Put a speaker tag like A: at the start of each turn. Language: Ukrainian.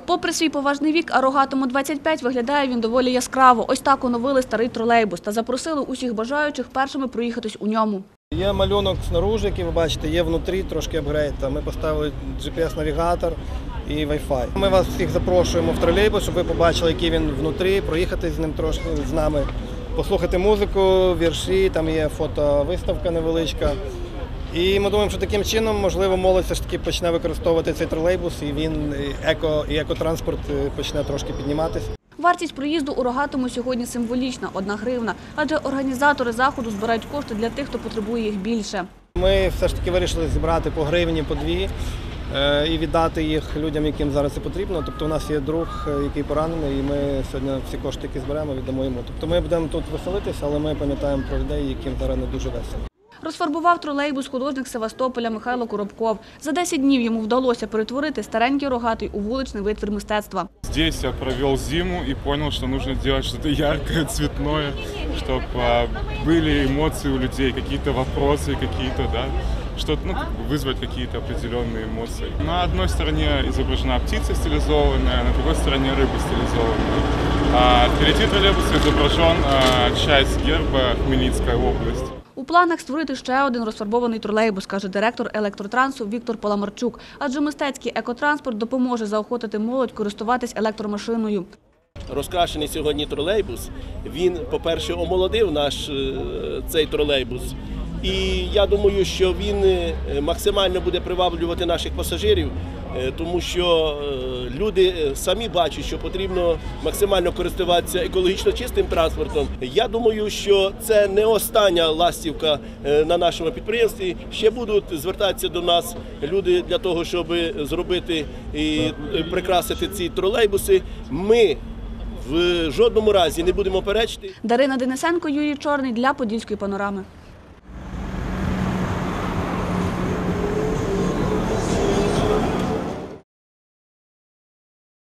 A: Попри свій поважний вік, а Рогатому 25, виглядає він доволі яскраво. Ось так оновили старий тролейбус та запросили усіх бажаючих першими проїхатись у ньому.
B: Є малюнок снаружи, який ви бачите, є внутрі трошки апгрейд. Ми поставили GPS-навігатор і Wi-Fi. Ми вас всіх запрошуємо в тролейбус, щоб ви побачили, який він внутрі, проїхати з ним трошки з нами, послухати музику, вірші, там є фотовиставка невеличка. І ми думаємо, що таким чином, можливо, молодь все ж таки почне використовувати цей тролейбус, і він екотранспорт почне трошки підніматися.
A: Вартість проїзду у Рогатому сьогодні символічна – 1 гривна, адже організатори заходу збирають кошти для тих, хто потребує їх більше.
B: Ми все ж таки вирішили зібрати по гривні, по 2 і віддати їх людям, яким зараз це потрібно. Тобто у нас є друг, який поранений, і ми сьогодні всі кошти, які зберемо, віддамо йому. Тобто ми будемо тут веселитися, але ми пам'ятаємо про людей, яким зараз не дуже весело.
A: Розфарбував тролейбус художник Севастополя Михайло Коробков. За 10 днів йому вдалося перетворити старенький Рогатий у вуличний витвір мистецтва.
C: Здесь я провел зиму и понял, что нужно делать что-то яркое, цветное, чтобы были эмоции у людей, какие-то вопросы, какие-то, да, что-то, вызвать какие-то определенные эмоции. На одной стороне изображена птица стилизованная, на другой стороне рыба стилизованная. А впереди троллейбуса изображен часть герба Хмельницкой области.
A: У планах створити ще один розфарбований тролейбус, каже директор електротрансу Віктор Паламарчук. Адже мистецький екотранспорт допоможе заохотити молодь користуватись електромашиною.
D: Розкрашений сьогодні тролейбус, він, по-перше, омолодив наш цей тролейбус. І я думаю, що він максимально буде приваблювати наших пасажирів, тому що люди самі бачать, що потрібно максимально користуватися екологічно чистим транспортом. Я думаю, що це не остання ластівка на нашому підприємстві. Ще будуть звертатися до нас люди для того, щоб зробити і прикрасити ці тролейбуси. Ми в жодному разі не будемо перечити.
A: Дарина Денисенко, Юрій Чорний для Подільської панорами.